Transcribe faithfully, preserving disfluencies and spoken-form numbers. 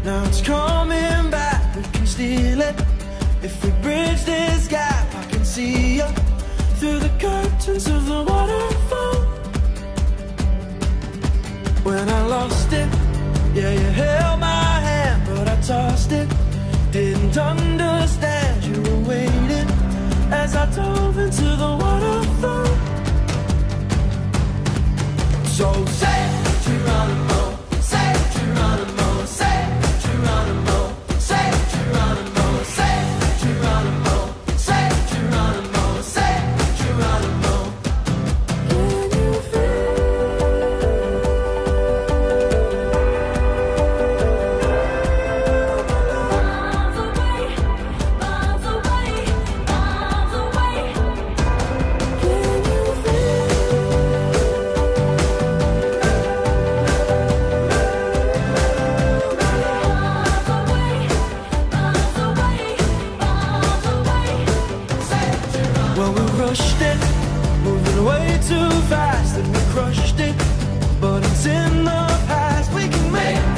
Now it's coming back, we can steal it. If we bridge this gap, I can see you through the curtains of the waterfall. When I lost it, yeah, you held my hand, but I tossed it. Didn't understand you were waiting as I dove into the waterfall. So say Geronimo, say Geronimo, say Geronimo, say Geronimo, say Geronimo, say Geronimo, say Geronimo. Can you feel miles away, miles away, miles away? Can you feel well, we rushed it, moving way too fast, and we crushed it, but it's in the past. We can make